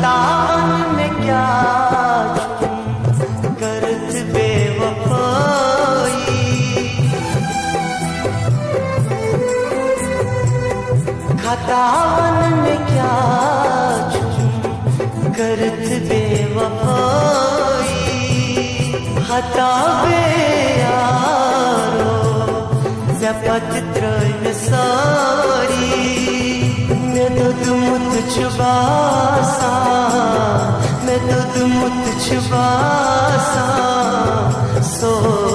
खतावन में क्या करत बेवफाई, खतावन में क्या करत बेवफाई, हतावे यारो जपत त्रन सारी, मैं तो तुम छुबासा, मैं तो तुम छुबासा सो